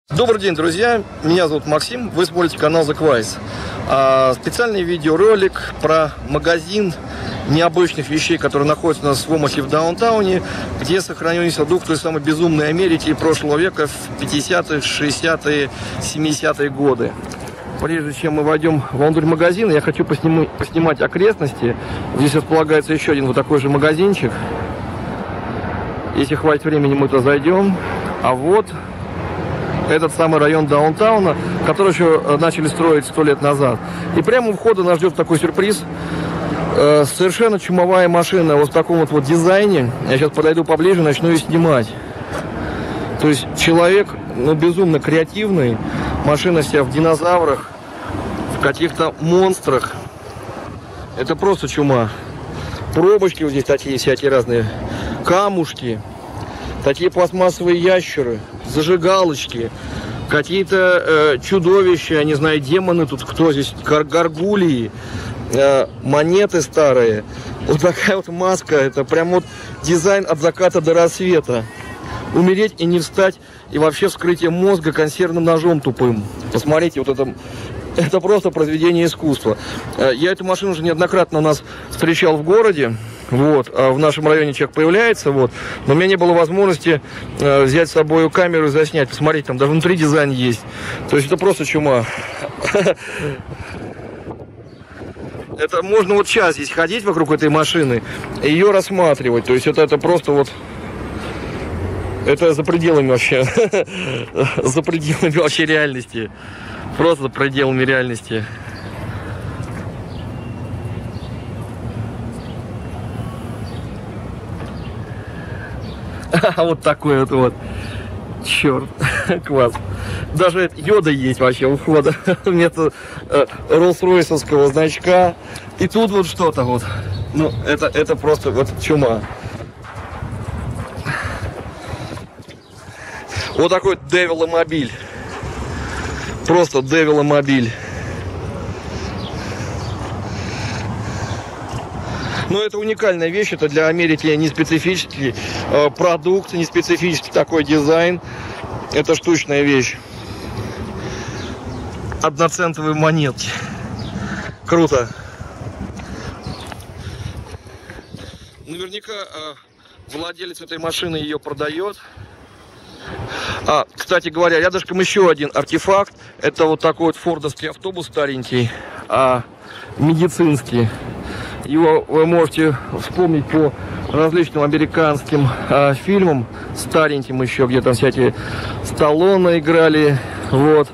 Добрый день, друзья! Меня зовут Максим, вы смотрите канал The Quiz. Специальный видеоролик про магазин необычных вещей, который находится у нас в Омахе в даунтауне, где сохранились дух той самой безумной Америки прошлого века в 50-е, 60-е, 70-е годы. Прежде чем мы войдем внутрь магазина, я хочу поснимать окрестности. Здесь располагается еще один вот такой же магазинчик. Если хватит времени, мы туда зайдем. А вот этот самый район даунтауна, который еще начали строить 100 лет назад. И прямо у входа нас ждет такой сюрприз. Совершенно чумовая машина вот в таком вот дизайне. Я сейчас подойду поближе, начну ее снимать. То есть человек, безумно креативный. Машина вся в динозаврах, в каких-то монстрах. Это просто чума. Пробочки вот здесь такие всякие разные. Камушки. Такие пластмассовые ящеры, зажигалочки, какие-то чудовища, я не знаю, демоны тут, кто здесь, гаргулии, монеты старые. Вот такая вот маска, это прям вот дизайн от заката до рассвета. Умереть и не встать, и вообще вскрытие мозга консервным ножом тупым. Посмотрите, вот это просто произведение искусства. Я эту машину уже неоднократно у нас встречал в городе. Вот, в нашем районе человек появляется, вот, но у меня не было возможности взять с собой камеру и заснять. Посмотрите, там даже внутри дизайн есть. То есть это просто чума. Это можно вот час здесь ходить вокруг этой машины и ее рассматривать. То есть это просто вот... Это за пределами вообще. За пределами вообще реальности. Просто за пределами реальности. Вот такой вот. Черт, класс. Даже йода есть вообще у входа. Вместо Роллс-Ройсовского значка. И тут вот что-то вот. Ну, это просто вот чума. Вот такой девиломобиль. Просто девиломобиль. Но это уникальная вещь, это для Америки не специфический продукт, не специфический такой дизайн. Это штучная вещь. Одноцентовые монетки. Круто. Наверняка владелец этой машины ее продает. Кстати говоря, рядышком еще один артефакт. Это вот такой вот фордовский автобус старенький, медицинский. Его вы можете вспомнить по различным американским фильмам, стареньким еще, где там всякие Сталлоне играли, вот,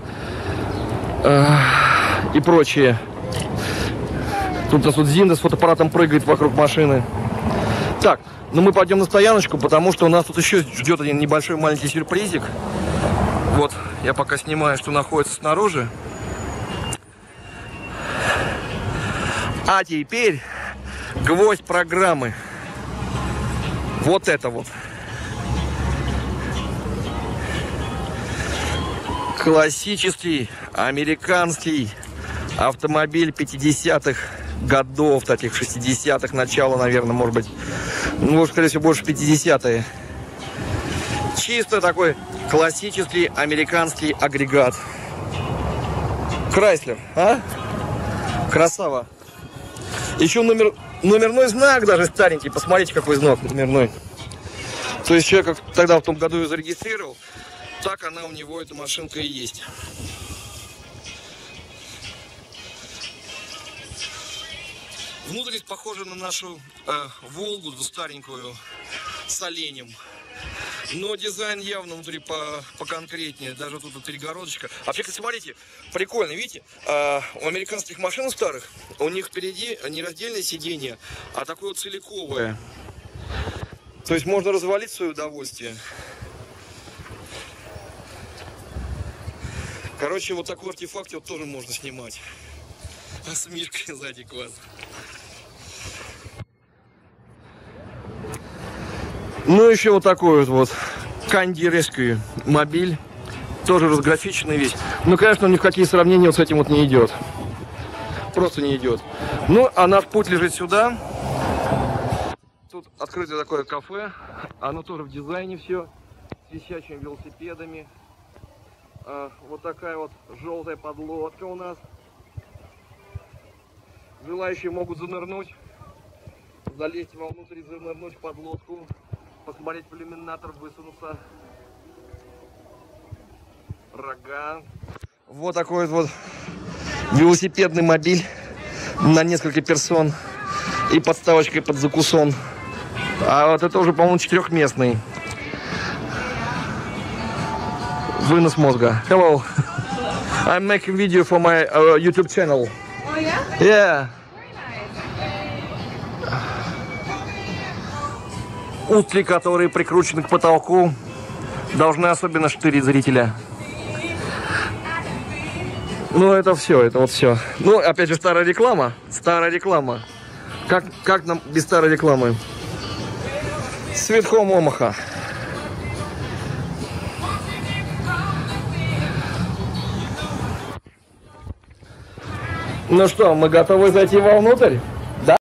и прочее. Тут у нас вот Зинда с фотоаппаратом прыгает вокруг машины. Так, мы пойдем на стояночку, потому что у нас тут еще ждет один небольшой маленький сюрпризик. Вот, я пока снимаю, что находится снаружи. А теперь гвоздь программы. Вот это вот. Классический американский автомобиль 50-х годов, таких 60-х, начала, наверное, может быть. Ну, скорее всего, больше 50-е. Чисто такой классический американский агрегат. Крайслер, Красава. Еще номерной знак даже старенький. Посмотрите, какой знак номерной. То есть человек тогда в том году ее зарегистрировал. Так она у него, эта машинка и есть. Внутренность похожа на нашу Волгу, старенькую, с оленем. Но дизайн явно внутри поконкретнее. Даже тут вот перегородочка. Вообще, смотрите, прикольно, видите? У американских машин старых, у них впереди не раздельное сиденье, а такое вот целиковое. То есть можно развалить в свое удовольствие. Короче, вот такой артефакт вот тоже можно снимать. А с мишкой сзади класс. Ну, еще вот такой вот Candy Rescue мобиль. Тоже разграфиченный весь. Ну, конечно, ни в какие сравнения вот с этим вот не идет. Просто не идет. Ну, а наш путь лежит сюда. Тут открытое такое кафе. Оно тоже в дизайне все. С висячими велосипедами. Вот такая вот желтая подлодка у нас. Желающие могут занырнуть, залезть вовнутрь и занырнуть в подлодку, посмотреть в иллюминатор, высунуться. Рога. Вот такой вот велосипедный мобиль на несколько персон и подставочкой под закусон. А вот это уже, по-моему, 4-местный. Вынос мозга. Hello. I'm making video for my YouTube channel. Oh yeah? Yeah. Very nice. Утли, которые прикручены к потолку, должны особенно штырить зрителя. Ну, это все, это вот все. Ну, опять же, старая реклама. Старая реклама. Как нам без старой рекламы? Sweet Home Omaha. Ну что, мы готовы зайти вовнутрь?